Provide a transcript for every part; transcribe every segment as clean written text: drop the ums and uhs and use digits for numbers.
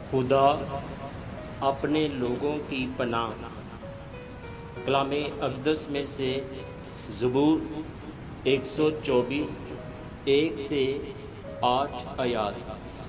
खुदा अपने लोगों की पनाह। कलामे अक़दस में से ज़बूर 124 1 से 8 आयात।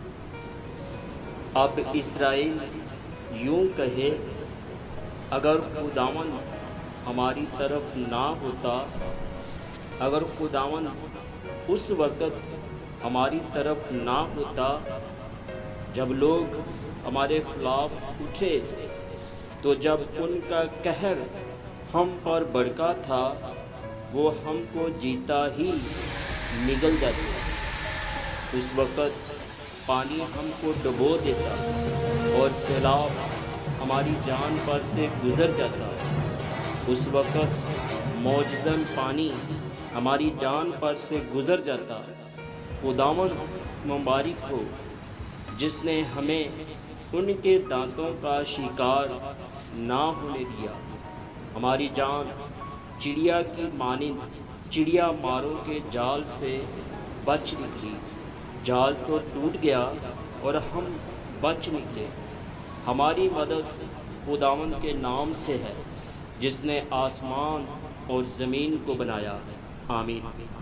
अब इस्राएल यूँ कहे, अगर खुदावन हमारी तरफ ना होता, अगर खुदावन उस वक़्त हमारी तरफ ना होता जब लोग हमारे खिलाफ उठे, तो जब उनका कहर हम पर भड़का था, वो हमको जीता ही निगल जाते। उस वक़्त पानी हमको डुबो देता और सैलाब हमारी जान पर से गुज़र जाता। उस वक़्त मौजज़न पानी हमारी जान पर से गुज़र जाता। खुदावन मुबारक हो, जिसने हमें उनके दांतों का शिकार ना होने दिया। हमारी जान चिड़िया की मानिंद चिड़िया मारों के जाल से बच निकली। जाल तो टूट गया और हम बच निकले। हमारी मदद खुदावन के नाम से है, जिसने आसमान और ज़मीन को बनाया। आमीन।